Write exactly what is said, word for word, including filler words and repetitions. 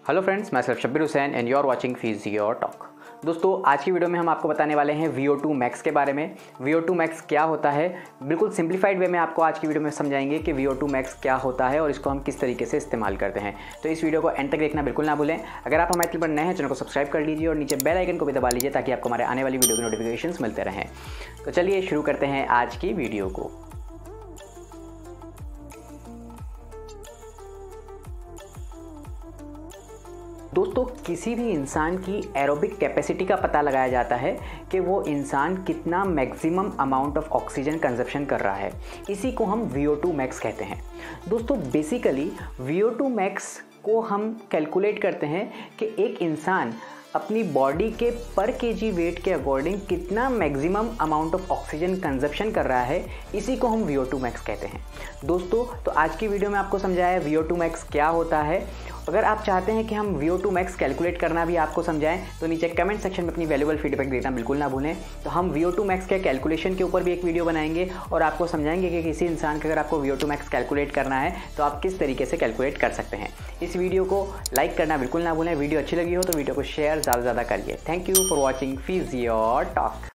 Hello friends, मैं सिर्फ Shabbir Hussain and you are watching physio talk. दोस्तों, आज की वीडियो में हम आपको बताने वाले हैं वी ओ टू मैक्स के बारे में। वी ओ टू मैक्स क्या होता है, बिल्कुल सिंप्लीफाइड वे में आपको आज की वीडियो में समझाएंगे कि वी ओ टू मैक्स क्या होता है और इसको हम किस तरीके से इस्तेमाल करते हैं। तो इस वीडियो को एंड तक देखना बिल्कुल ना भूलें। अगर आप हमारे चैनल पर नए हैं, चैनल को सब्सक्राइब कर लीजिए और नीचे बेल आइकन को भी दबा लीजिए ताकि आपको हमारे आने वाली वीडियो के नोटिफिकेशंस मिलते रहें। तो चलिए शुरू करते हैं आज की वीडियो को। दोस्तों, किसी भी इंसान की एरोबिक कैपेसिटी का पता लगाया जाता है कि वो इंसान कितना maximum amount of oxygen consumption कर रहा है। इसी को हम वी ओ टू मैक्स कहते हैं। दोस्तों, basically V O two max को हम कैलकुलेट करते हैं कि एक इंसान अपनी बॉडी के पर केजी वेट के अकॉर्डिंग कितना maximum amount of oxygen consumption कर रहा है। इसी को हम वी ओ टू मैक्स कहते हैं। दोस्तों, तो आज की वीडियो में आपको समझाया है वी ओ टू मैक्स क्या होता है। अगर आप चाहते हैं कि हम V O two max calculate करना भी आपको समझाएं तो नीचे कमेंट सेक्शन में अपनी वैल्यूबल फीडबैक देना बिल्कुल ना भूलें। तो हम वी ओ टू मैक्स के कैलकुलेशन के ऊपर भी एक वीडियो बनाएंगे और आपको समझाएंगे कि किसी इंसान का अगर आपको V O two max calculate करना है तो आप किस तरीके से कैलकुलेट कर सकते हैं। इस वीडियो को लाइक करना बिल्कुल ना भूलें। वीडियो अच्छी लगी हो तो वीडियो को शेयर ज़्यादा से ज़्यादा करिए। Thank you for watching physio talk.